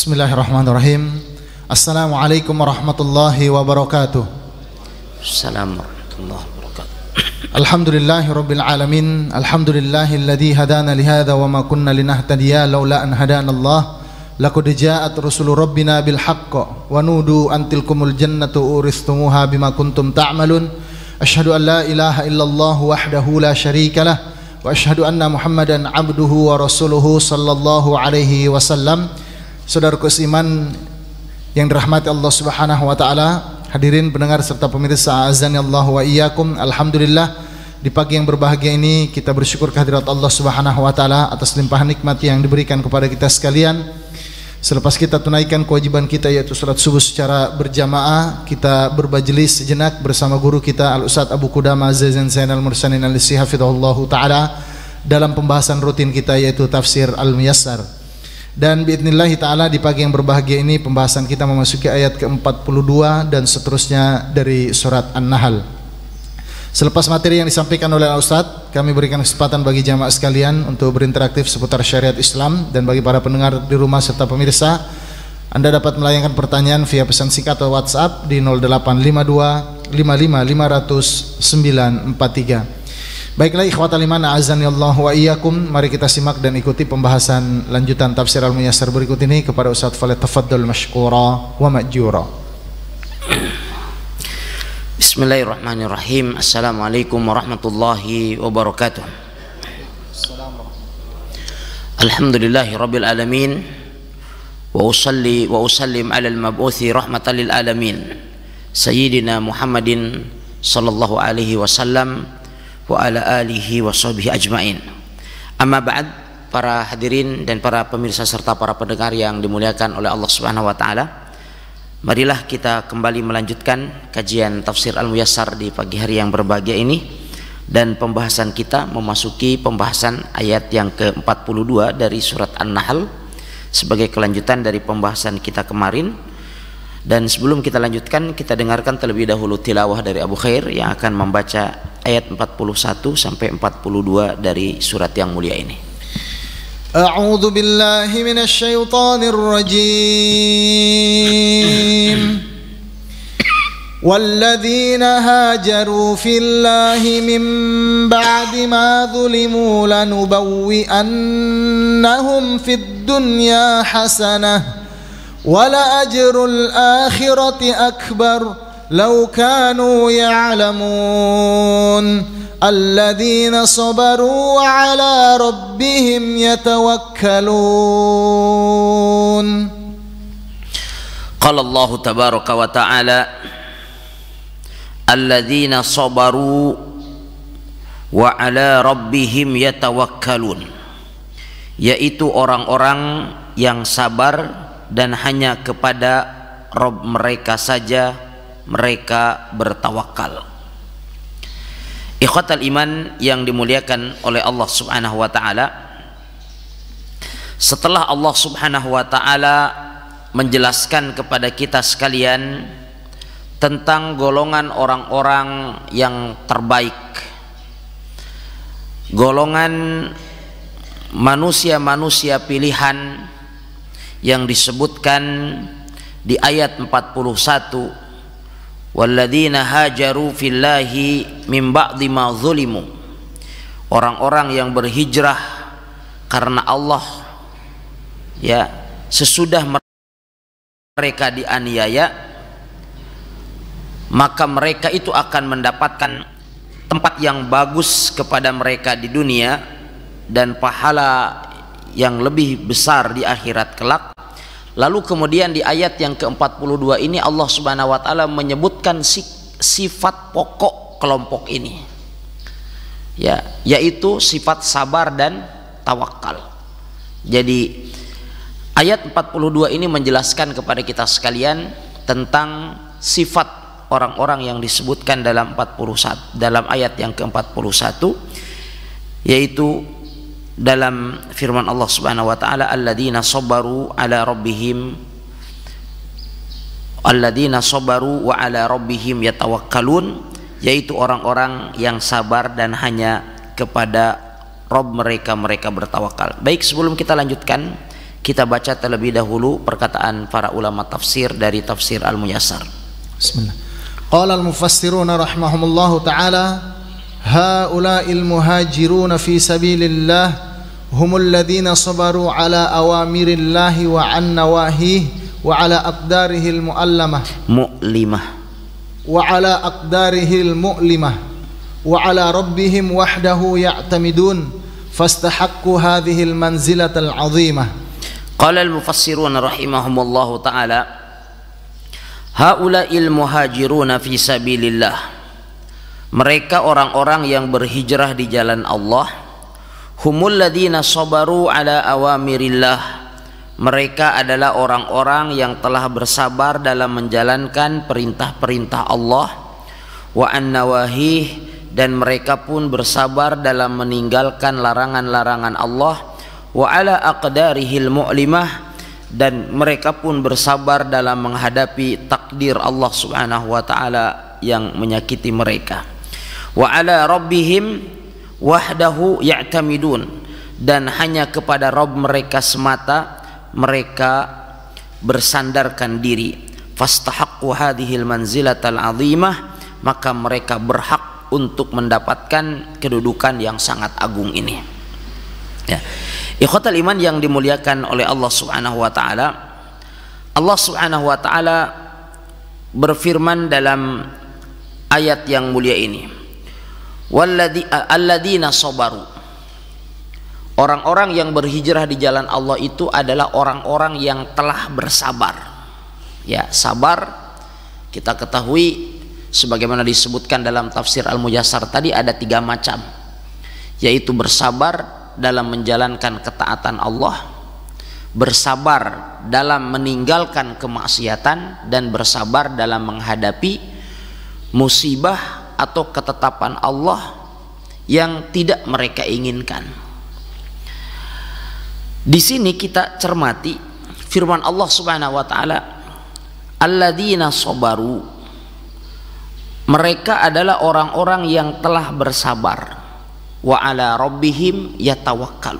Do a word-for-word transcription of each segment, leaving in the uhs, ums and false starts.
Bismillahirrahmanirrahim. Assalamualaikum warahmatullahi wabarakatuh. Assalamualaikum warahmatullahi wabarakatuh. Alhamdulillahi rabbil alamin. Alhamdulillahilladzi hadana lihadza wa ma kunna linahtadiya laula an hadanallah. Laqad ja'at rusulu rabbina bil haqq wa nudu an tilkumul jannatu uristumuha bima kuntum ta'malun. Asyhadu an la ilaha illallah wahdahu la syarikalah wa asyhadu anna Muhammadan abduhu wa rasuluhu sallallahu alaihi wasallam. Saudaraku seiman yang dirahmati Allah Subhanahu wa taala, hadirin pendengar serta pemirsa azanillahu wa iyyakum. Alhamdulillah, di pagi yang berbahagia ini kita bersyukur kehadirat Allah Subhanahu wa taala atas limpahan nikmat yang diberikan kepada kita sekalian. Selepas kita tunaikan kewajiban kita yaitu salat subuh secara berjamaah, kita bermajelis sejenak bersama guru kita Al-Ustaz Abu Qudamah Zaizan Zainal Mursalin Al-Lisi hafizahullahu taala dalam pembahasan rutin kita yaitu tafsir Al-Muyassar. Dan biidznillah ta'ala di pagi yang berbahagia ini pembahasan kita memasuki ayat ke empat puluh dua dan seterusnya dari surat An-Nahl. Selepas materi yang disampaikan oleh Al-Ustaz, kami berikan kesempatan bagi jamaah sekalian untuk berinteraktif seputar syariat Islam. Dan bagi para pendengar di rumah serta pemirsa, Anda dapat melayangkan pertanyaan via pesan singkat atau WhatsApp di nol delapan lima dua lima lima lima nol nol sembilan empat tiga. Baiklah ikhwatal iman a'azzanillahu wa iyyakum, mari kita simak dan ikuti pembahasan lanjutan tafsir Al-Muyassar berikut ini kepada Ustaz falyatafaddal mashkura wa ma'jura. Bismillahirrahmanirrahim. Assalamualaikum warahmatullahi wabarakatuh. Alhamdulillahi rabbil alamin wa usalli wa usallim ala al-mab'uthi rahmatan lil alamin sayyidina Muhammadin sallallahu alaihi wasallam wa ala alihi wa sahbihi ajmain. Amma ba'd, para hadirin dan para pemirsa serta para pendengar yang dimuliakan oleh Allah Subhanahu wa taala, marilah kita kembali melanjutkan kajian tafsir Al-Muyassar di pagi hari yang berbahagia ini, dan pembahasan kita memasuki pembahasan ayat yang ke empat puluh dua dari surat An-Nahl sebagai kelanjutan dari pembahasan kita kemarin. Dan sebelum kita lanjutkan, kita dengarkan terlebih dahulu tilawah dari Abu Khair yang akan membaca ayat empat puluh satu sampai empat puluh dua dari surat yang mulia ini. A'udzu billahi minasy syaithanir rajim. والذين هاجروا في الله من بعد ما ظلموا لنبوئنهم في الدنيا حسنة ولأجر الآخرة أكبر لو كانوا يعلمون الذين صبروا وعلى ربهم يتوكلون. قال الله تبارك وتعالى الذين صبروا وعلى ربهم يتوكلون, yaitu orang-orang yang sabar dan hanya kepada Rabb mereka saja mereka bertawakal. Ikhwatal iman yang dimuliakan oleh Allah Subhanahu wa taala, setelah Allah Subhanahu wa taala menjelaskan kepada kita sekalian tentang golongan orang-orang yang terbaik, golongan manusia-manusia pilihan yang disebutkan di ayat empat puluh satu, walladzina hajaru fillahi min ba'di ma zulimu, orang-orang yang berhijrah karena Allah, ya, sesudah mereka dianiaya, maka mereka itu akan mendapatkan tempat yang bagus kepada mereka di dunia dan pahala yang lebih besar di akhirat kelak. Lalu kemudian di ayat yang ke empat puluh dua ini Allah Subhanahu wa taala menyebutkan sifat pokok kelompok ini, ya, yaitu sifat sabar dan tawakal. Jadi ayat empat puluh dua ini menjelaskan kepada kita sekalian tentang sifat orang-orang yang disebutkan dalam empat puluh satu, dalam ayat yang ke empat puluh satu, yaitu dalam firman Allah Subhanahu wa taala, alladzina sabaru ala rabbihim alladzina sabaru wa ala rabbihim yatawakkalun, yaitu orang-orang yang sabar dan hanya kepada Rabb mereka mereka bertawakal. Baik, sebelum kita lanjutkan, Kita baca terlebih dahulu perkataan para ulama tafsir dari tafsir Al-Muyassar. Bismillah. Qala al-mufassiruna rahimahumullahu ta'ala, haula'il muhajiruna fi sabilillah humul ladzina sabaru ala awamirillahi wa an nawahihi wa ala aqdarihil muallamah mu'limah wa ala aqdarihil mu'limah wa ala rabbihim wahdahu ya'tamidun fastahaqqu hadhil manzilatal 'azimah. Qala al-mufassirun rahimahumullahu ta'ala, haula'il muhajiruna fi sabilillah, mereka orang-orang yang berhijrah di jalan Allah, humul ladzina sabaru ala awamirillah, mereka adalah orang-orang yang telah bersabar dalam menjalankan perintah-perintah Allah, wa an-nawahih, dan mereka pun bersabar dalam meninggalkan larangan-larangan Allah, wa ala aqdarihil mu'limah, dan mereka pun bersabar dalam menghadapi takdir Allah Subhanahu wa taala yang menyakiti mereka, wa ala rabbihim wahdahu ya'tamidun, dan hanya kepada Rabb mereka semata mereka bersandarkan diri. Fastahaqqu hadhil manzilatal 'azimah, maka mereka berhak untuk mendapatkan kedudukan yang sangat agung ini. Ya. Ikhwatal iman yang dimuliakan oleh Allah Subhanahu wa taala, Allah Subhanahu wa taala berfirman dalam ayat yang mulia ini, walladzi alladzina sabaru, orang-orang yang berhijrah di jalan Allah itu adalah orang-orang yang telah bersabar. Ya, sabar kita ketahui sebagaimana disebutkan dalam tafsir Al-Muyassar tadi ada tiga macam, yaitu bersabar dalam menjalankan ketaatan Allah, bersabar dalam meninggalkan kemaksiatan, dan bersabar dalam menghadapi musibah atau ketetapan Allah yang tidak mereka inginkan. Di sini kita cermati firman Allah Subhanahu wa taala, alladzina sabaru, mereka adalah orang-orang yang telah bersabar, wa ala rabbihim yatawakkalu,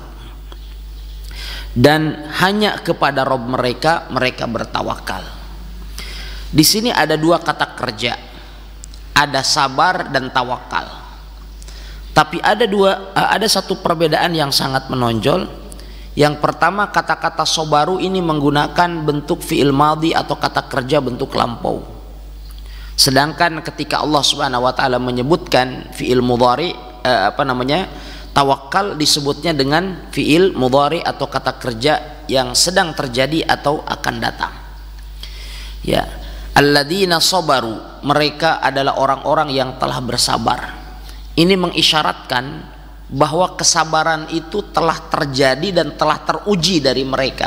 dan hanya kepada Rabb mereka mereka bertawakal. Di sini ada dua kata kerja, ada sabar dan tawakal. Tapi ada dua ada satu perbedaan yang sangat menonjol. Yang pertama, kata-kata sobaru ini menggunakan bentuk fi'il madhi atau kata kerja bentuk lampau. Sedangkan ketika Allah Subhanahu wa taala menyebutkan fi'il mudhari, Eh, apa namanya tawakal, disebutnya dengan fiil mudhari atau kata kerja yang sedang terjadi atau akan datang. Ya, alladzina sabaru, mereka adalah orang-orang yang telah bersabar. Ini mengisyaratkan bahwa kesabaran itu telah terjadi dan telah teruji dari mereka,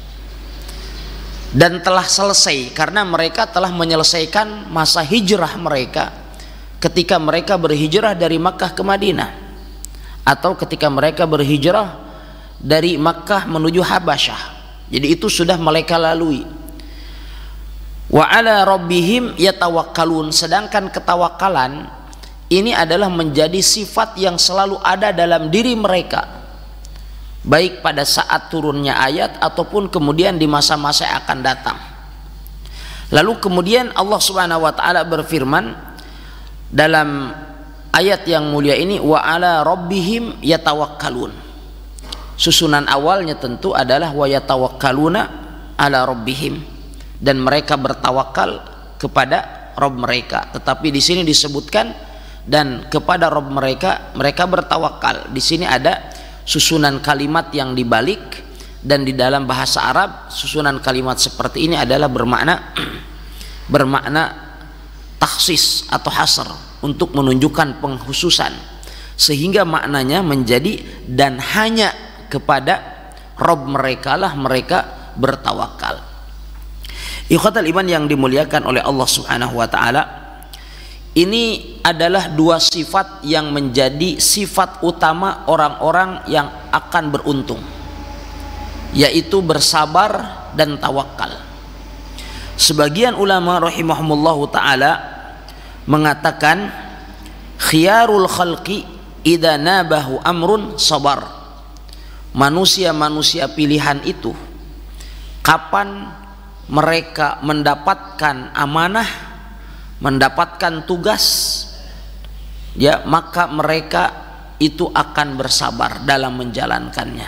dan telah selesai karena mereka telah menyelesaikan masa hijrah mereka ketika mereka berhijrah dari Makkah ke Madinah, atau ketika mereka berhijrah dari Makkah menuju Habasyah. Jadi itu sudah mereka lalui. Wa ala rabbihim yatawakkalun, sedangkan ketawakalan ini adalah menjadi sifat yang selalu ada dalam diri mereka, baik pada saat turunnya ayat ataupun kemudian di masa-masa yang akan datang. Lalu kemudian Allah Subhanahu wa taala berfirman dalam ayat yang mulia ini, wa ala rabbihim yatawakkalun. Susunan awalnya tentu adalah wa yatawakkaluna ala rabbihim, dan mereka bertawakal kepada Rabb mereka. Tetapi di sini disebutkan dan kepada Rabb mereka mereka bertawakal. Di sini ada susunan kalimat yang dibalik, dan di dalam bahasa Arab susunan kalimat seperti ini adalah bermakna bermakna takhsis atau hasr, untuk menunjukkan pengkhususan, sehingga maknanya menjadi dan hanya kepada Rabb mereka lah mereka bertawakal. Ikhwatal iman yang dimuliakan oleh Allah Subhanahu wa taala, ini adalah dua sifat yang menjadi sifat utama orang-orang yang akan beruntung, yaitu bersabar dan tawakal. Sebagian ulama rahimahumullahu taala mengatakan khiyarul khalqi idza nabahu amrun sabar. Manusia-manusia pilihan itu kapan mereka mendapatkan amanah, mendapatkan tugas, ya, maka mereka itu akan bersabar dalam menjalankannya.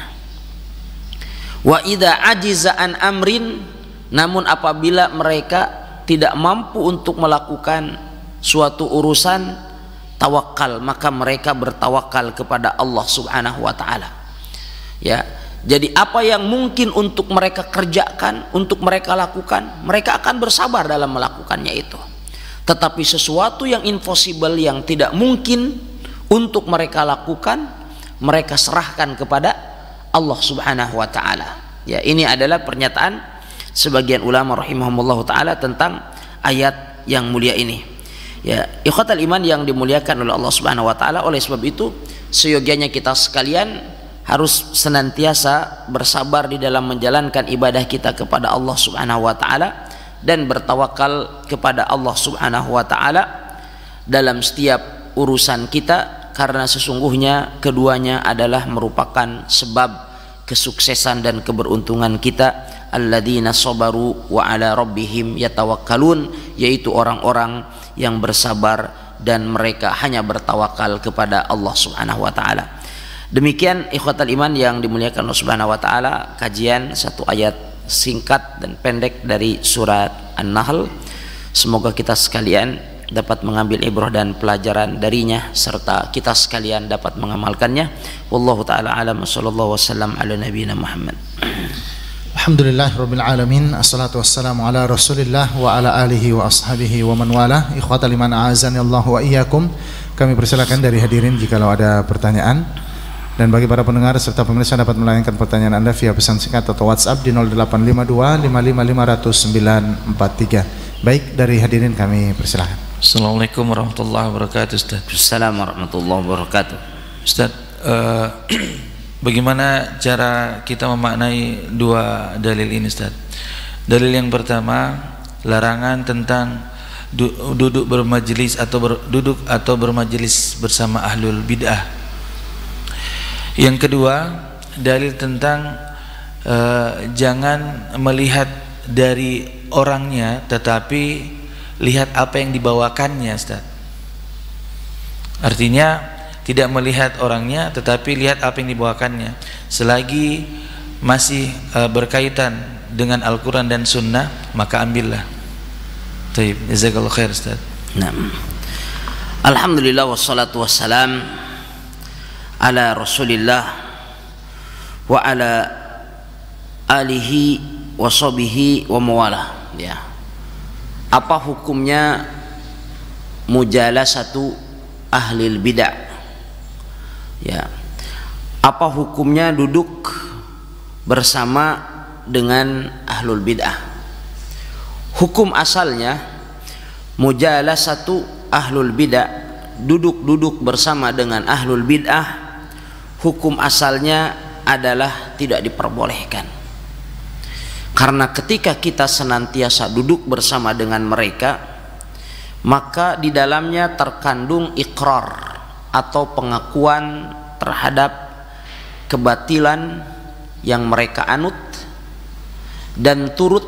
Wa idza ajiza an amrin, namun apabila mereka tidak mampu untuk melakukan suatu urusan, tawakal, maka mereka bertawakal kepada Allah Subhanahu wa taala. Ya, jadi apa yang mungkin untuk mereka kerjakan, untuk mereka lakukan, mereka akan bersabar dalam melakukannya itu. Tetapi sesuatu yang impossible, yang tidak mungkin untuk mereka lakukan, mereka serahkan kepada Allah Subhanahu wa taala. Ya, ini adalah pernyataan sebagian ulama rahimahumullah taala tentang ayat yang mulia ini. Ya, ikhwatal iman yang dimuliakan oleh Allah Subhanahu wa taala, oleh sebab itu seyogianya kita sekalian harus senantiasa bersabar di dalam menjalankan ibadah kita kepada Allah Subhanahu wa taala dan bertawakal kepada Allah Subhanahu wa taala dalam setiap urusan kita, karena sesungguhnya keduanya adalah merupakan sebab kesuksesan dan keberuntungan kita. Alladzina sabaru wa ala rabbihim yatawakkalun, yaitu orang-orang yang bersabar dan mereka hanya bertawakal kepada Allah Subhanahu wa taala. Demikian ikhwatal iman yang dimuliakan Allah Subhanahu wa taala, kajian satu ayat singkat dan pendek dari surat An-Nahl. Semoga kita sekalian dapat mengambil ibrah dan pelajaran darinya, serta kita sekalian dapat mengamalkannya. Wallahu taala alam, sallallahu wasallam ala nabiyina Muhammad. Alhamdulillahirabbil alamin, assalatu wassalamu ala Rasulillah wa ala alihi wa ashabihi wa man wala. Ikhwatal iman, a'azani Allah wa iyyakum. Kami persilakan dari hadirin jikalau ada pertanyaan. Dan bagi para pendengar serta pemirsa dapat melayangkan pertanyaan Anda via pesan singkat atau WhatsApp di nol delapan lima dua lima lima lima nol nol sembilan empat tiga. Baik, dari hadirin kami persilahkan. Assalamualaikum warahmatullahi wabarakatuh, Ustaz. Assalamualaikum warahmatullahi wabarakatuh. Ustaz, uh, bagaimana cara kita memaknai dua dalil ini, Ustaz? Dalil yang pertama, larangan tentang du duduk bermajelis atau ber duduk atau bermajelis bersama ahlul bid'ah. Yang kedua, dalil tentang uh, jangan melihat dari orangnya, tetapi lihat apa yang dibawakannya, Ustaz. Artinya tidak melihat orangnya, tetapi lihat apa yang dibawakannya. Selagi masih uh, berkaitan dengan Al-Quran dan Sunnah, maka ambillah. Taib, jazakallahu khair, Ustaz. Nah, alhamdulillah wassalatu wassalam ala Rasulillah wa ala alihi wa sahbihi wa mawalah. Ya, apa hukumnya mujalasatu ahlil bid'ah? Ya, apa hukumnya duduk bersama dengan ahlul bid'ah? Hukum asalnya mujalasatu ahlul bid'ah, duduk-duduk bersama dengan ahlul bid'ah, hukum asalnya adalah tidak diperbolehkan. Karena ketika kita senantiasa duduk bersama dengan mereka, maka di dalamnya terkandung ikrar atau pengakuan terhadap kebatilan yang mereka anut, dan turut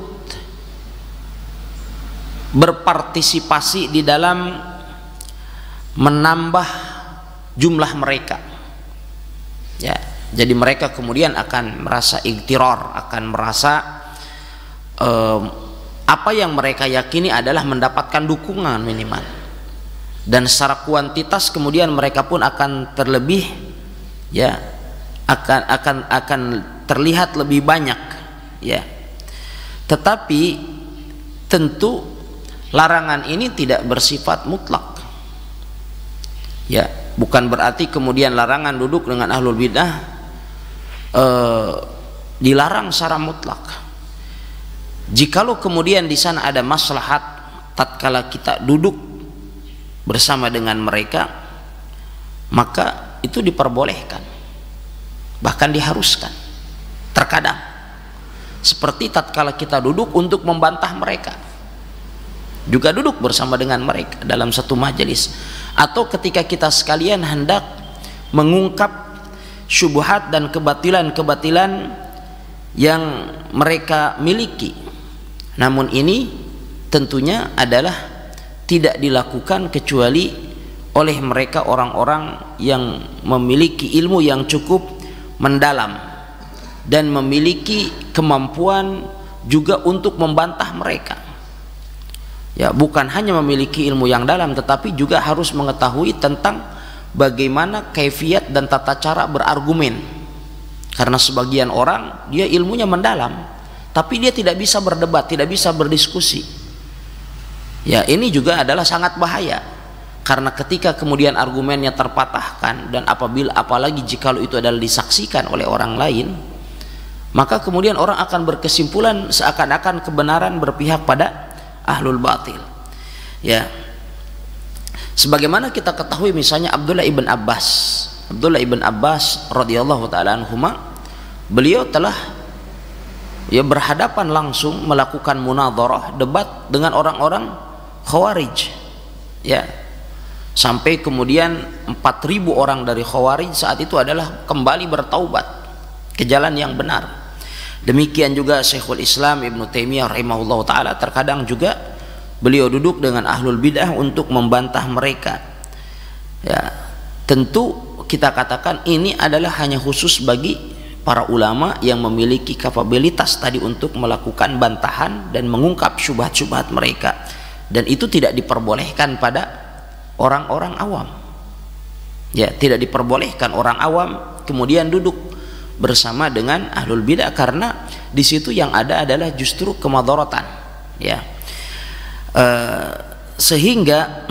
berpartisipasi di dalam menambah jumlah mereka. Ya, jadi mereka kemudian akan merasa igtirar, akan merasa um, apa yang mereka yakini adalah mendapatkan dukungan minimal, dan secara kuantitas kemudian mereka pun akan terlebih, ya, akan akan akan terlihat lebih banyak, ya. Tetapi tentu larangan ini tidak bersifat mutlak, ya. Bukan berarti kemudian larangan duduk dengan ahlul bid'ah eh, dilarang secara mutlak. Jikalau kemudian di sana ada maslahat tatkala kita duduk bersama dengan mereka, maka itu diperbolehkan, bahkan diharuskan. Terkadang seperti tatkala kita duduk untuk membantah mereka, juga duduk bersama dengan mereka dalam satu majelis, atau ketika kita sekalian hendak mengungkap syubhat dan kebatilan-kebatilan yang mereka miliki. Namun ini tentunya adalah tidak dilakukan kecuali oleh mereka orang-orang yang memiliki ilmu yang cukup mendalam dan memiliki kemampuan juga untuk membantah mereka. Ya, bukan hanya memiliki ilmu yang dalam, tetapi juga harus mengetahui tentang bagaimana kaifiat dan tata cara berargumen. Karena sebagian orang dia ilmunya mendalam, tapi dia tidak bisa berdebat, tidak bisa berdiskusi. Ya, ini juga adalah sangat bahaya. Karena ketika kemudian argumennya terpatahkan, dan apabila apalagi jikalau itu adalah disaksikan oleh orang lain, maka kemudian orang akan berkesimpulan seakan-akan kebenaran berpihak pada ahlul batil. Ya, sebagaimana kita ketahui misalnya Abdullah ibn Abbas, Abdullah ibn Abbas radhiyallahu taala anhuma, beliau telah ya berhadapan langsung melakukan munadharah, debat dengan orang-orang Khawarij. Ya, sampai kemudian empat ribu orang dari Khawarij saat itu adalah kembali bertaubat ke jalan yang benar. Demikian juga Syekhul Islam Ibnu Taimiyah rahimahullah taala, terkadang juga beliau duduk dengan ahlul bidah untuk membantah mereka. Ya, tentu kita katakan ini adalah hanya khusus bagi para ulama yang memiliki kapabilitas tadi untuk melakukan bantahan dan mengungkap syubhat-syubhat mereka, dan itu tidak diperbolehkan pada orang-orang awam. Ya, tidak diperbolehkan orang awam kemudian duduk bersama dengan ahlul bidah, karena di situ yang ada adalah justru kemadharatan. Ya, e, sehingga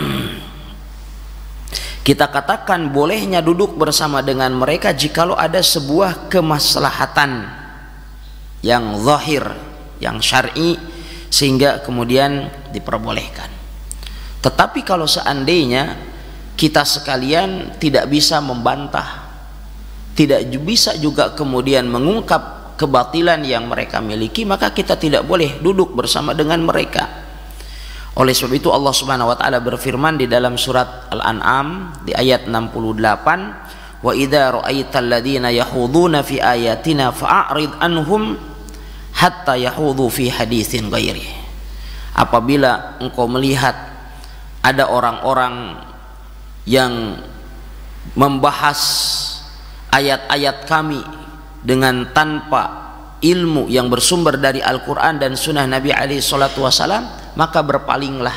kita katakan bolehnya duduk bersama dengan mereka jikalau ada sebuah kemaslahatan yang zahir, yang syar'i, sehingga kemudian diperbolehkan. Tetapi kalau seandainya kita sekalian tidak bisa membantah, tidak bisa juga kemudian mengungkap kebatilan yang mereka miliki, maka kita tidak boleh duduk bersama dengan mereka. Oleh sebab itu Allah Subhanahu wa taala berfirman di dalam surat Al-An'am di ayat enam puluh delapan, "Wa idza ra'aital ladzina yahuduna fi ayatina fa'rid anhum hatta yahudu fi haditsin ghairi." Apabila engkau melihat ada orang-orang yang membahas ayat-ayat kami dengan tanpa ilmu yang bersumber dari Al-Quran dan Sunnah Nabi alaihi salatu wassalam, maka berpalinglah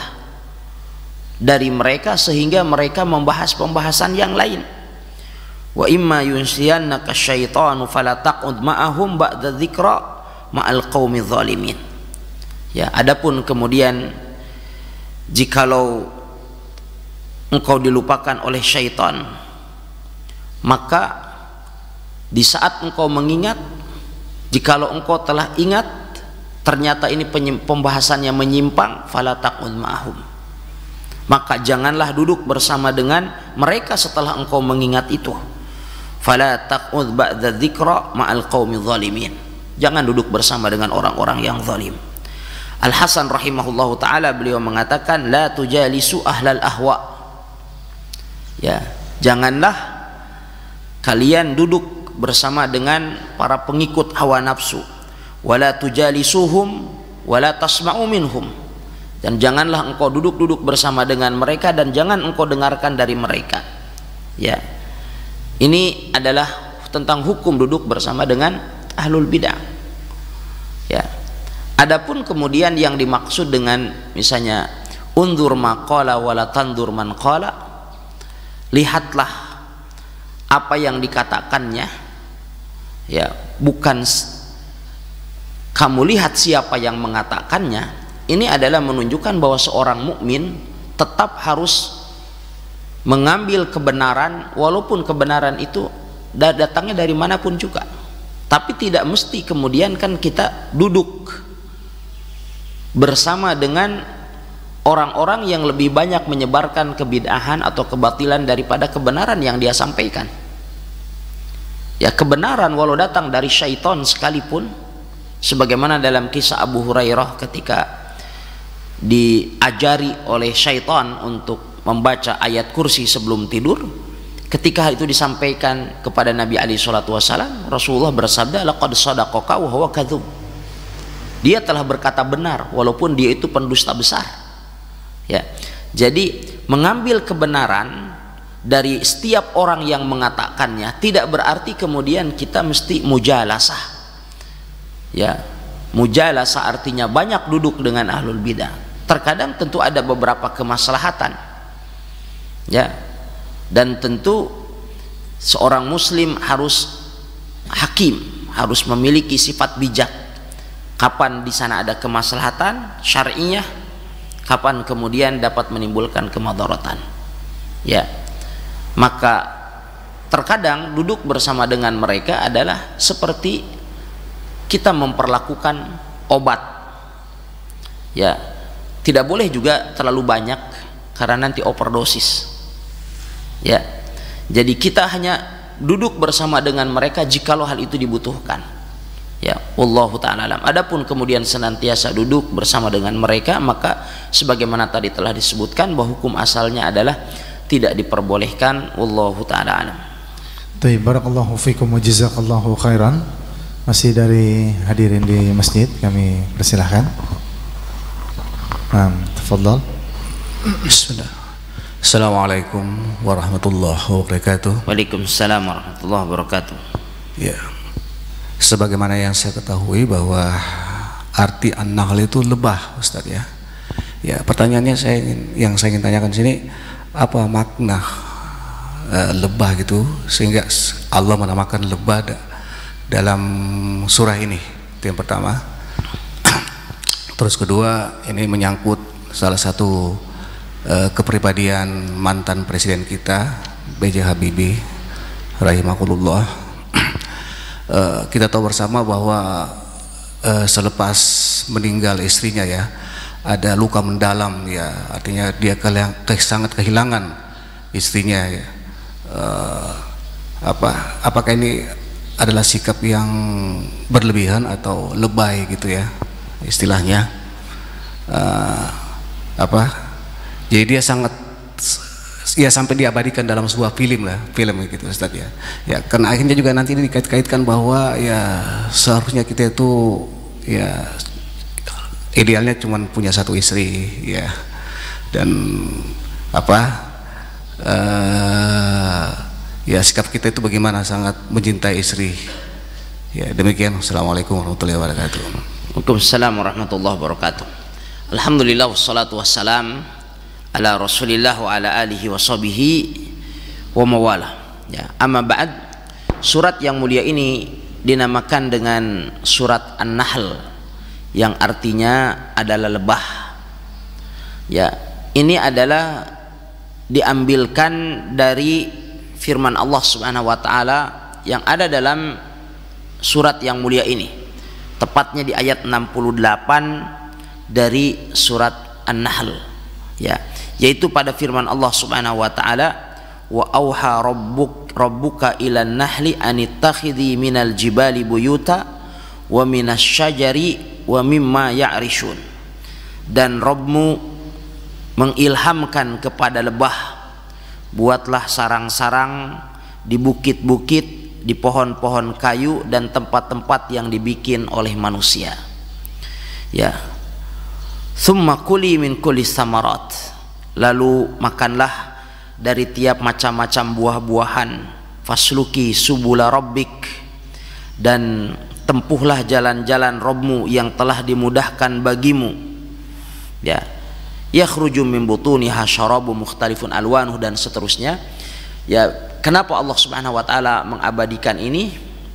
dari mereka sehingga mereka membahas pembahasan yang lain. Wa imma yunsiyannaka syaitanu fala taqud ma'ahum ba'da dzikra ma'al qaumi dzalimin. Ya, adapun kemudian jikalau engkau dilupakan oleh syaitan, maka di saat engkau mengingat, jikalau engkau telah ingat ternyata ini pembahasannya menyimpang, fala taqud ma'ahum, maka janganlah duduk bersama dengan mereka setelah engkau mengingat itu. Fala taqud ba'da dzikra ma'al qaumi dzalimin, jangan duduk bersama dengan orang-orang yang zalim. Al Hasan rahimahullahu taala beliau mengatakan, la tujalisu ahlal ahwa. Ya, janganlah kalian duduk bersama dengan para pengikut hawa nafsu. Wala tujalisuhum wala tasma'u minhum, dan janganlah engkau duduk-duduk bersama dengan mereka dan jangan engkau dengarkan dari mereka. Ya, ini adalah tentang hukum duduk bersama dengan ahlul bidah. Ya, adapun kemudian yang dimaksud dengan misalnya undur maqala wala tandur man qala, lihatlah apa yang dikatakannya. Ya, bukan kamu lihat siapa yang mengatakannya. Ini adalah menunjukkan bahwa seorang mukmin tetap harus mengambil kebenaran, walaupun kebenaran itu datangnya dari manapun juga. Tapi tidak mesti kemudian kan kita duduk bersama dengan orang-orang yang lebih banyak menyebarkan kebid'ahan atau kebatilan daripada kebenaran yang dia sampaikan. Ya, kebenaran walau datang dari syaitan sekalipun, sebagaimana dalam kisah Abu Hurairah ketika diajari oleh syaitan untuk membaca ayat kursi sebelum tidur, ketika hal itu disampaikan kepada Nabi alaihi salatu wasallam, Rasulullah bersabda, laqad sadaqaka wa huwa kadzub. Dia telah berkata benar walaupun dia itu pendusta besar. Ya. Jadi mengambil kebenaran dari setiap orang yang mengatakannya tidak berarti kemudian kita mesti mujalasah. Ya, mujalasah artinya banyak duduk dengan ahlul bidah. Terkadang tentu ada beberapa kemaslahatan. Ya. Dan tentu seorang muslim harus hakim, harus memiliki sifat bijak. Kapan di sana ada kemaslahatan syar'iyah, kapan kemudian dapat menimbulkan kemudaratan. Ya. Maka terkadang duduk bersama dengan mereka adalah seperti kita memperlakukan obat. Ya, tidak boleh juga terlalu banyak karena nanti overdosis. Ya, jadi kita hanya duduk bersama dengan mereka jikalau hal itu dibutuhkan. Ya, wallahu ta'ala alam. Adapun kemudian senantiasa duduk bersama dengan mereka, maka sebagaimana tadi telah disebutkan bahwa hukum asalnya adalah tidak diperbolehkan. Wallahu ta'ala alam. Baik, barakallahu fikum wa jazakallahu khairan. Masih dari hadirin di masjid kami persilahkan. Nah, tafadhal. Bismillah. Assalamualaikum warahmatullahi wabarakatuh. Waalaikumsalam warahmatullahi wabarakatuh. Ya, sebagaimana yang saya ketahui bahwa arti an-nahl itu lebah, Ustaz ya. Ya, pertanyaannya saya ingin, yang saya ingin tanyakan sini, apa makna uh, lebah gitu sehingga Allah menamakan lebah da dalam surah ini? Itu yang pertama. Terus kedua, ini menyangkut salah satu uh, kepribadian mantan presiden kita B J Habibie rahimahullah. uh, kita tahu bersama bahwa uh, selepas meninggal istrinya ya, ada luka mendalam ya, artinya dia kehilang, sangat kehilangan istrinya ya. Uh, apa apakah ini adalah sikap yang berlebihan atau lebay gitu ya istilahnya? Uh, apa jadi dia sangat ya sampai diabadikan dalam sebuah film lah, film gitu Ustaz ya. Ya, karena akhirnya juga nanti ini dikait-kaitkan bahwa ya seharusnya kita itu ya idealnya cuma punya satu istri ya, dan apa uh, ya sikap kita itu bagaimana, sangat mencintai istri ya. Demikian. Assalamualaikum warahmatullahi wabarakatuh. Waalaikumsalam warahmatullahi wabarakatuh. Alhamdulillah wassalatu wassalam ala rasulillah wa ala alihi wa sahbihi wa mawala. Ya, amma ba'd, surat yang mulia ini dinamakan dengan surat An-Nahl yang artinya adalah lebah. Ya, ini adalah diambilkan dari firman Allah Subhanahu wa taala yang ada dalam surat yang mulia ini. Tepatnya di ayat enam puluh delapan dari surat An-Nahl. Ya, yaitu pada firman Allah Subhanahu wa taala, wa auha rabbuk rabbuka ilan nahli anittakhidhi minal jibali buyuta wa minas syajari wa mimma ya'rishun. Dan Rabbmu mengilhamkan kepada lebah, buatlah sarang-sarang di bukit-bukit, di pohon-pohon kayu dan tempat-tempat yang dibikin oleh manusia. Ya, thumma kuli min kulli samarat, lalu makanlah dari tiap macam-macam buah-buahan, fasluki subula rabbik, dan tempuhlah jalan-jalan Rabbmu yang telah dimudahkan bagimu. Ya, yakhruju min butuniha syarabu mukhtalifun alwanuh, dan seterusnya. Ya, kenapa Allah Subhanahu wa taala mengabadikan ini?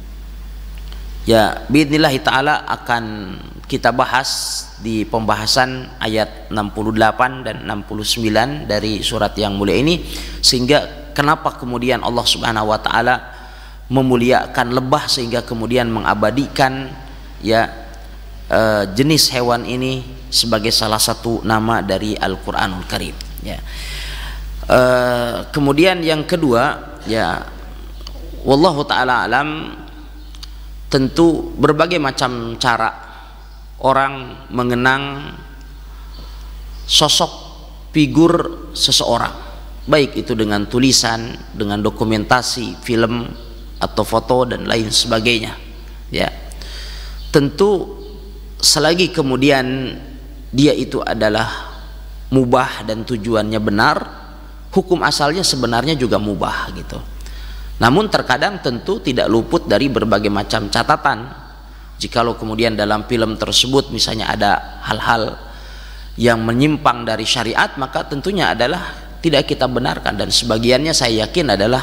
Ya, biidznillah taala akan kita bahas di pembahasan ayat enam puluh delapan dan enam puluh sembilan dari surat yang mulia ini, sehingga kenapa kemudian Allah Subhanahu wa taala memuliakan lebah sehingga kemudian mengabadikan ya e, jenis hewan ini sebagai salah satu nama dari Al-Qur'anul Karim ya. E, kemudian yang kedua ya, wallahu taala alam, tentu berbagai macam cara orang mengenang sosok figur seseorang baik itu dengan tulisan, dengan dokumentasi, film atau foto dan lain sebagainya. Ya, tentu selagi kemudian dia itu adalah mubah dan tujuannya benar, hukum asalnya sebenarnya juga mubah gitu. Namun terkadang tentu tidak luput dari berbagai macam catatan. Jikalau kemudian dalam film tersebut misalnya ada hal-hal yang menyimpang dari syariat, maka tentunya adalah tidak kita benarkan, dan sebagiannya saya yakin adalah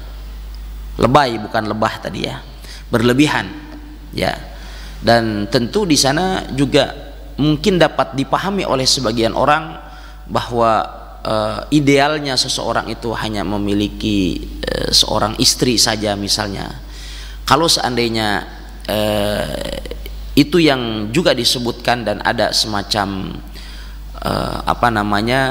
lebay, bukan lebah tadi ya, berlebihan ya. Dan tentu di sana juga mungkin dapat dipahami oleh sebagian orang bahwa uh, idealnya seseorang itu hanya memiliki uh, seorang istri saja misalnya. Kalau seandainya uh, itu yang juga disebutkan dan ada semacam uh, apa namanya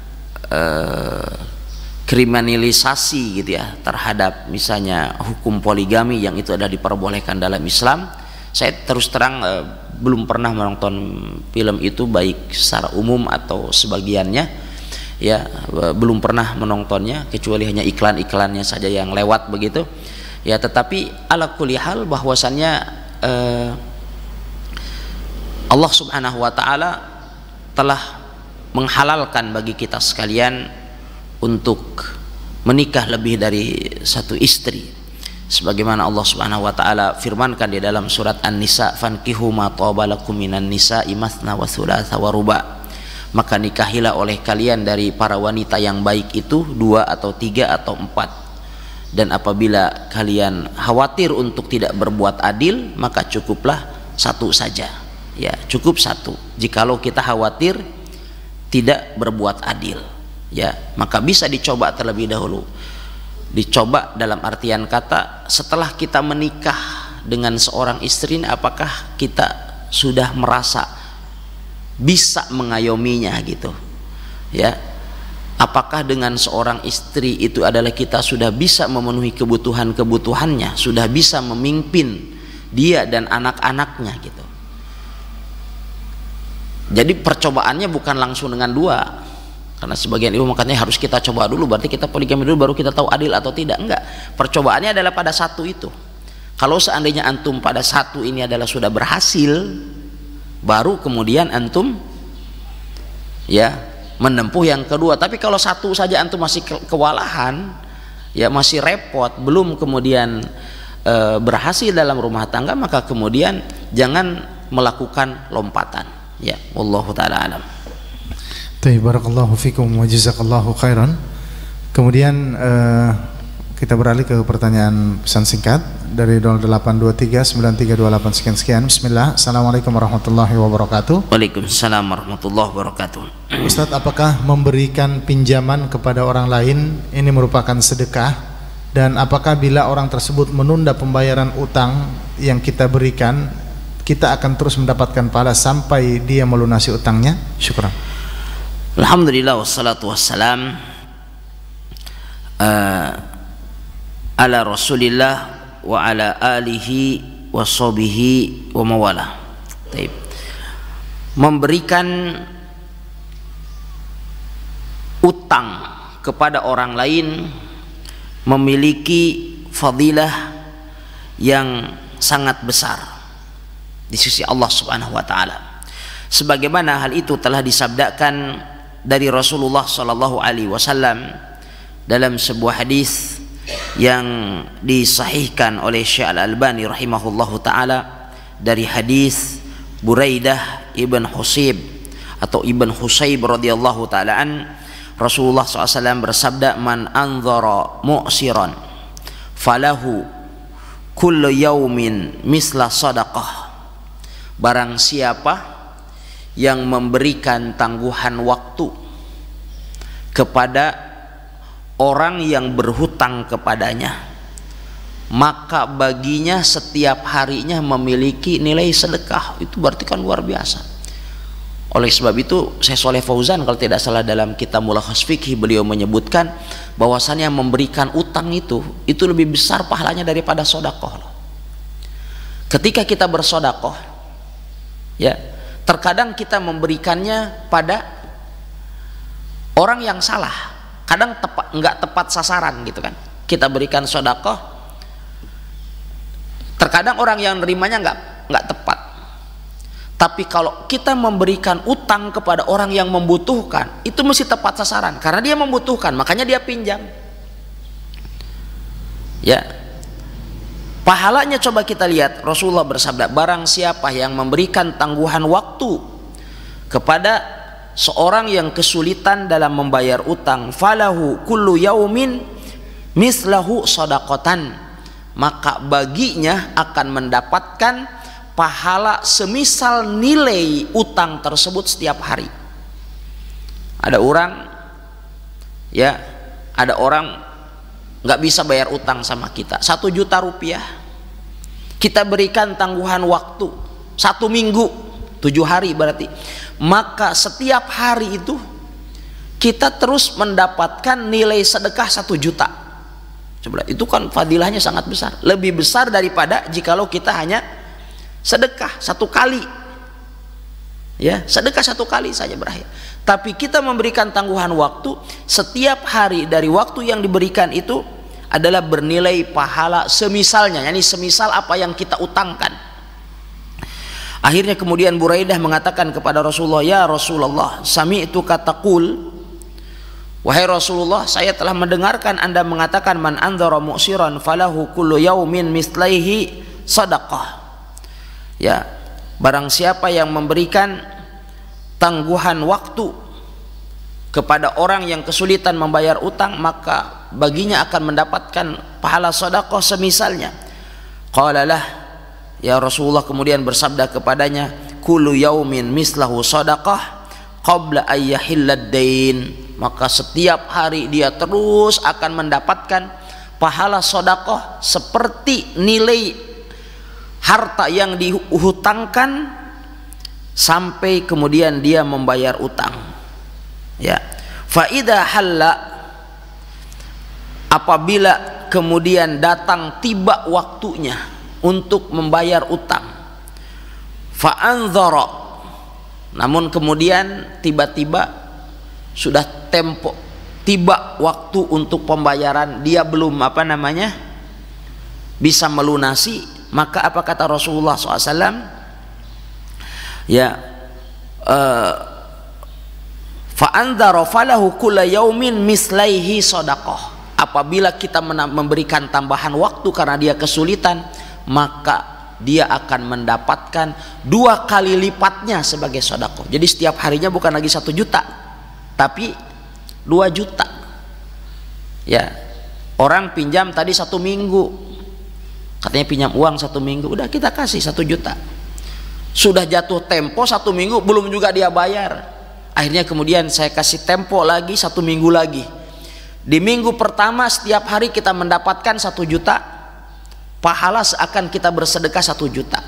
uh, kriminalisasi gitu ya terhadap misalnya hukum poligami yang itu ada diperbolehkan dalam Islam, saya terus terang uh, belum pernah menonton film itu baik secara umum atau sebagiannya ya, belum pernah menontonnya kecuali hanya iklan-iklannya saja yang lewat begitu ya. Tetapi ala kulli hal bahwasannya eh, Allah Subhanahu wa taala telah menghalalkan bagi kita sekalian untuk menikah lebih dari satu istri, sebagaimana Allah Subhanahu wa taala firmankan di dalam surat An-Nisa, fankihu ma taba lakum minan nisa'i matsna wa thulatsa wa ruba', maka nikahilah oleh kalian dari para wanita yang baik itu dua atau tiga atau empat, dan apabila kalian khawatir untuk tidak berbuat adil maka cukuplah satu saja ya, cukup satu. Jikalau kita khawatir tidak berbuat adil ya, maka bisa dicoba terlebih dahulu. Dicoba dalam artian kata setelah kita menikah dengan seorang istri, apakah kita sudah merasa bisa mengayominya gitu ya, apakah dengan seorang istri itu adalah kita sudah bisa memenuhi kebutuhan-kebutuhannya, sudah bisa memimpin dia dan anak-anaknya gitu. Jadi percobaannya bukan langsung dengan dua, karena sebagian ibu makanya harus kita coba dulu, berarti kita poligami dulu baru kita tahu adil atau tidak. Enggak, percobaannya adalah pada satu itu. Kalau seandainya antum pada satu ini adalah sudah berhasil, baru kemudian antum ya menempuh yang kedua. Tapi kalau satu saja antum masih ke kewalahan ya, masih repot, belum kemudian e, berhasil dalam rumah tangga, maka kemudian jangan melakukan lompatan ya. Wallahu taala alam. Barakallahu fikum wa jazakallahu khairan. Kemudian uh, kita beralih ke pertanyaan pesan singkat dari nol delapan dua tiga sembilan tiga dua delapan sekian sekian. Bismillah. Assalamualaikum warahmatullahi wabarakatuh. Waalaikumsalam warahmatullahi wabarakatuh. Ustadz, apakah memberikan pinjaman kepada orang lain ini merupakan sedekah, dan apakah bila orang tersebut menunda pembayaran utang yang kita berikan, kita akan terus mendapatkan pahala sampai dia melunasi utangnya? Syukran. Alhamdulillah wassalatu wassalam uh, ala Rasulillah wa ala alihi wa sahbihi wa mawala. Taib. Memberikan utang kepada orang lain memiliki fadilah yang sangat besar di sisi Allah Subhanahu wa taala, sebagaimana hal itu telah disabdakan dari Rasulullah Sallallahu Alaihi Wasallam dalam sebuah hadis yang disahihkan oleh Syekh Al-Albani rahimahullahu taala dari hadis Buraidah ibn Husayb atau ibn Husayb radhiyallahu taala an, Rasulullah shallallahu alaihi wasallam bersabda, man anzara mu'siran falahu kullu yaumin misla sadaqah, barang siapa yang memberikan tangguhan waktu kepada orang yang berhutang kepadanya, maka baginya setiap harinya memiliki nilai sedekah. Itu berarti kan luar biasa. Oleh sebab itu Syekh Shalih Fauzan kalau tidak salah dalam kitab Mulakhas Fiqh beliau menyebutkan bahwasannya memberikan utang itu itu lebih besar pahalanya daripada sedekah. Ketika kita bersedekah ya, terkadang kita memberikannya pada orang yang salah kadang tepat, nggak tepat sasaran gitu kan. Kita berikan sedekah, terkadang orang yang nerimanya nggak nggak tepat. Tapi kalau kita memberikan utang kepada orang yang membutuhkan, itu mesti tepat sasaran karena dia membutuhkan, makanya dia pinjam. Ya, pahalanya coba kita lihat. Rasulullah bersabda, barang siapa yang memberikan tangguhan waktu kepada seorang yang kesulitan dalam membayar utang, falahu kullu yaumin mislahu shadaqatan, maka baginya akan mendapatkan pahala semisal nilai utang tersebut setiap hari. Ada orang, ya, ada orang nggak bisa bayar utang sama kita, satu juta rupiah. Kita berikan tangguhan waktu satu minggu, tujuh hari berarti. Maka setiap hari itu kita terus mendapatkan nilai sedekah satu juta. Coba, itu kan fadilahnya sangat besar, lebih besar daripada jikalau kita hanya sedekah satu kali. Ya, sedekah satu kali saja berakhir. Tapi kita memberikan tangguhan waktu, setiap hari dari waktu yang diberikan itu adalah bernilai pahala semisalnya, yakni semisal apa yang kita utangkan. Akhirnya kemudian Buraidah mengatakan kepada Rasulullah, ya Rasulullah, sami'tu kataqul, wahai Rasulullah, saya telah mendengarkan Anda mengatakan, man anzara mu'siran falahu kullu yaumin mislaihi sadaqah. Ya, barang siapa yang memberikan tangguhan waktu kepada orang yang kesulitan membayar utang, maka baginya akan mendapatkan pahala sedekah semisalnya. Qalalah, ya Rasulullah kemudian bersabda kepadanya, kullu yaumin mislahu sedekah qabla ayyahillad dain, maka setiap hari dia terus akan mendapatkan pahala sedekah seperti nilai harta yang dihutangkan sampai kemudian dia membayar utang. Ya, fa idza halla, apabila kemudian datang tiba waktunya untuk membayar utang, fa anzara, namun kemudian tiba-tiba sudah tempo tiba waktu untuk pembayaran, dia belum apa namanya bisa melunasi, maka apa kata Rasulullah shallallahu alaihi wasallam? Ya, uh, fa anzara falahu kulla yaumin mislaihi shadaqah. Apabila kita memberikan tambahan waktu karena dia kesulitan, maka dia akan mendapatkan dua kali lipatnya sebagai sedekah. Jadi setiap harinya bukan lagi satu juta, tapi dua juta. Ya, orang pinjam tadi satu minggu, katanya pinjam uang satu minggu, udah kita kasih satu juta. Sudah jatuh tempo satu minggu belum juga dia bayar. Akhirnya kemudian saya kasih tempo lagi satu minggu lagi. Di minggu pertama setiap hari kita mendapatkan satu juta, pahala seakan kita bersedekah satu juta.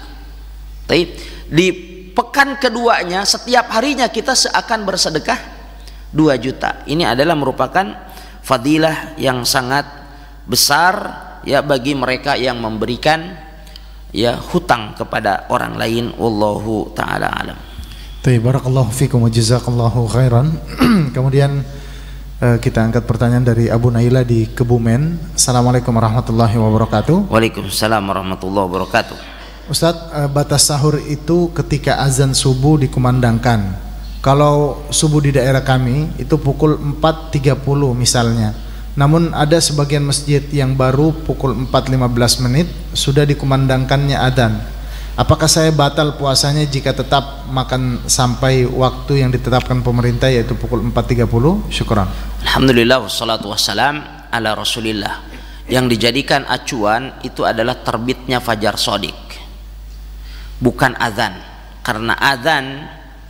Di pekan keduanya setiap harinya kita seakan bersedekah dua juta. Ini adalah merupakan fadilah yang sangat besar ya bagi mereka yang memberikan ya hutang kepada orang lain. Wallahu taala alam. Baik, barakallahu fikum wa jazakallahu khairan. Kemudian kita angkat pertanyaan dari Abu Naila di Kebumen. Assalamualaikum warahmatullahi wabarakatuh. Waalaikumsalam warahmatullahi wabarakatuh. Ustadz, batas sahur itu ketika azan subuh dikumandangkan. Kalau subuh di daerah kami itu pukul empat tiga puluh misalnya. Namun ada sebagian masjid yang baru pukul empat lima belas menit sudah dikumandangkannya adzan. Apakah saya batal puasanya jika tetap makan sampai waktu yang ditetapkan pemerintah yaitu pukul empat tiga puluh? Syukran. Alhamdulillah wassalatu wassalam ala Rasulillah. Yang dijadikan acuan itu adalah terbitnya fajar shadiq, bukan azan. Karena azan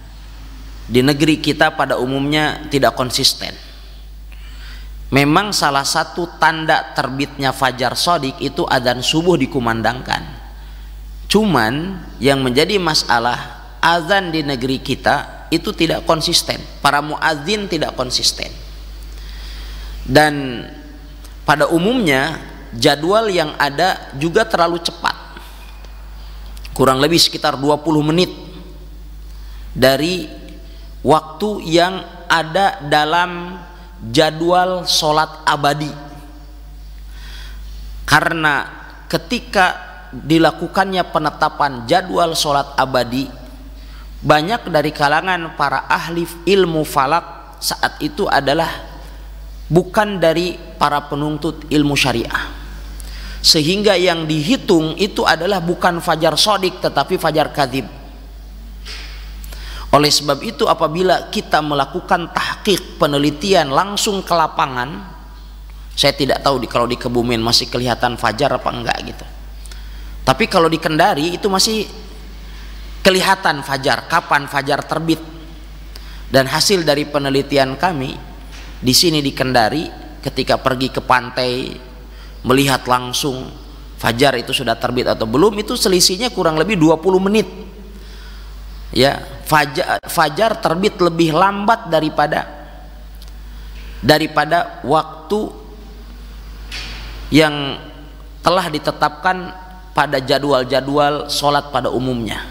di negeri kita pada umumnya tidak konsisten. Memang salah satu tanda terbitnya fajar shadiq itu azan subuh dikumandangkan. Cuman yang menjadi masalah, azan di negeri kita itu tidak konsisten. Para muadzin tidak konsisten. Dan pada umumnya jadwal yang ada juga terlalu cepat. Kurang lebih sekitar dua puluh menit dari waktu yang ada dalam jadwal sholat abadi. Karena ketika dilakukannya penetapan jadwal sholat abadi, banyak dari kalangan para ahli ilmu falak saat itu adalah bukan dari para penuntut ilmu syariah, sehingga yang dihitung itu adalah bukan fajar sodik tetapi fajar kadzib. Oleh sebab itu apabila kita melakukan tahqiq, penelitian langsung ke lapangan, saya tidak tahu di, kalau di Kebumen masih kelihatan fajar apa enggak gitu, tapi kalau di Kendari itu masih kelihatan fajar, kapan fajar terbit. Dan hasil dari penelitian kami di sini di Kendari, ketika pergi ke pantai melihat langsung fajar itu sudah terbit atau belum, itu selisihnya kurang lebih dua puluh menit. Ya, fajar, fajar terbit lebih lambat daripada daripada waktu yang telah ditetapkan pada jadwal-jadwal sholat pada umumnya.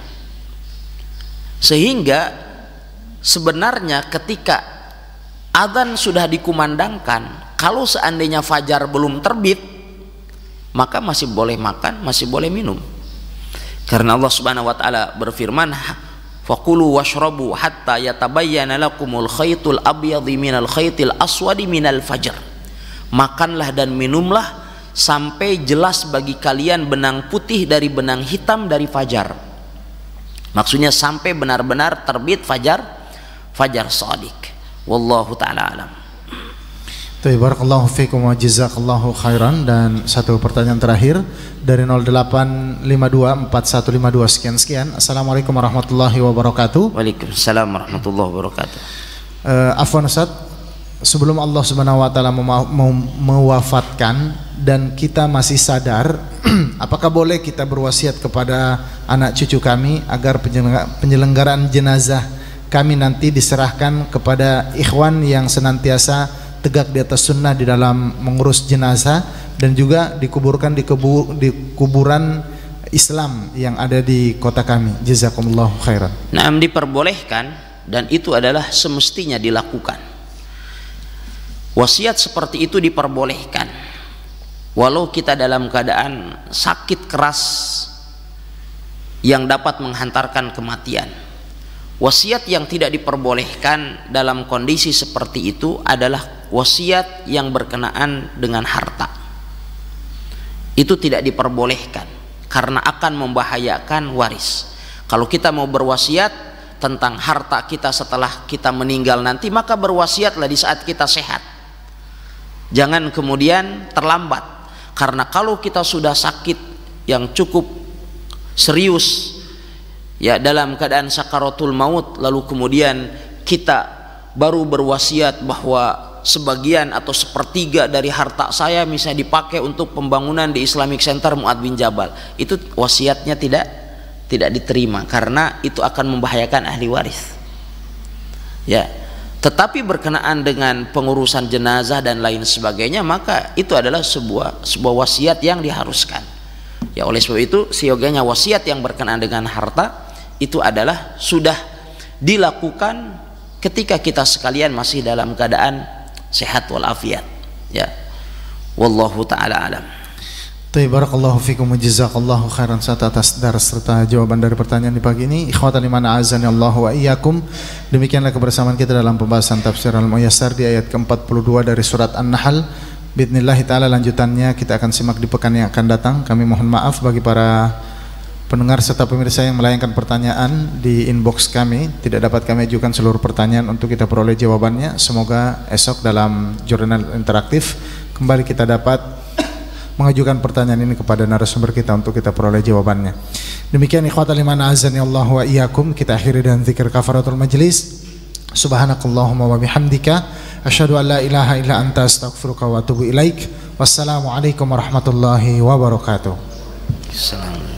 Sehingga sebenarnya ketika adzan sudah dikumandangkan, kalau seandainya fajar belum terbit, maka masih boleh makan, masih boleh minum. Karena Allah Subhanahu wa taala berfirman, faqulu washrabu hatta yatabayyana lakumul khaytul abyadhi minal khaytil aswadi minal fajr. Makanlah dan minumlah sampai jelas bagi kalian benang putih dari benang hitam dari fajar. Maksudnya sampai benar-benar terbit fajar, fajar shadiq. Wallahu ta'ala alam. Barakallahu fiikum wa jazakallahu khairan. Dan satu pertanyaan terakhir dari nol delapan lima dua empat satu lima dua sekian sekian. Assalamualaikum warahmatullahi wabarakatuh. Waalaikumsalam warahmatullahi wabarakatuh. Uh, Afwan Ustaz, sebelum Allah Subhanahu wa taala mewafatkan dan kita masih sadar, apakah boleh kita berwasiat kepada anak cucu kami agar penyelenggaraan jenazah kami nanti diserahkan kepada ikhwan yang senantiasa tegak di atas sunnah di dalam mengurus jenazah dan juga dikuburkan di, kubu, di kuburan Islam yang ada di kota kami. Jazakumullahu khairan. Nah, diperbolehkan dan itu adalah semestinya dilakukan. Wasiat seperti itu diperbolehkan walau kita dalam keadaan sakit keras yang dapat menghantarkan kematian. Wasiat yang tidak diperbolehkan dalam kondisi seperti itu adalah wasiat yang berkenaan dengan harta. Itu tidak diperbolehkan karena akan membahayakan waris. Kalau kita mau berwasiat tentang harta kita setelah kita meninggal nanti, maka berwasiatlah di saat kita sehat. Jangan kemudian terlambat, karena kalau kita sudah sakit yang cukup serius, ya dalam keadaan sakaratul maut, lalu kemudian kita baru berwasiat bahwa sebagian atau sepertiga dari harta saya misalnya dipakai untuk pembangunan di Islamic Center Mu'adz bin Jabal, itu wasiatnya tidak tidak diterima karena itu akan membahayakan ahli waris. Ya, tetapi berkenaan dengan pengurusan jenazah dan lain sebagainya, maka itu adalah sebuah sebuah wasiat yang diharuskan. Ya, oleh sebab itu siogianya wasiat yang berkenaan dengan harta itu adalah sudah dilakukan ketika kita sekalian masih dalam keadaan sehat walafiat. Ya, wallahu taala alam. Barakallahu fikum wa jazakallahu khairan atas daras serta jawaban dari pertanyaan di pagi ini. Ikhwatan liman a'azani Allah wa iyyakum. Demikianlah kebersamaan kita dalam pembahasan tafsir Al-Muyassar di ayat ke empat puluh dua dari surat An-Nahl. Bismillah taala lanjutannya kita akan simak di pekan yang akan datang. Kami mohon maaf bagi para pendengar serta pemirsa yang melayangkan pertanyaan di inbox kami, tidak dapat kami ajukan seluruh pertanyaan untuk kita peroleh jawabannya. Semoga esok dalam jurnal interaktif kembali kita dapat mengajukan pertanyaan ini kepada narasumber kita untuk kita peroleh jawabannya. Demikian ikhwatal iman azani Allah wa iyyakum, kita akhiri dengan zikir kafaratul majlis. Subhanakallahumma wa bihamdika asyhadu an la ilaha illa anta astaghfiruka wa atubu ilaik. Wassalamualaikum warahmatullahi wabarakatuh. Assalamualaikum.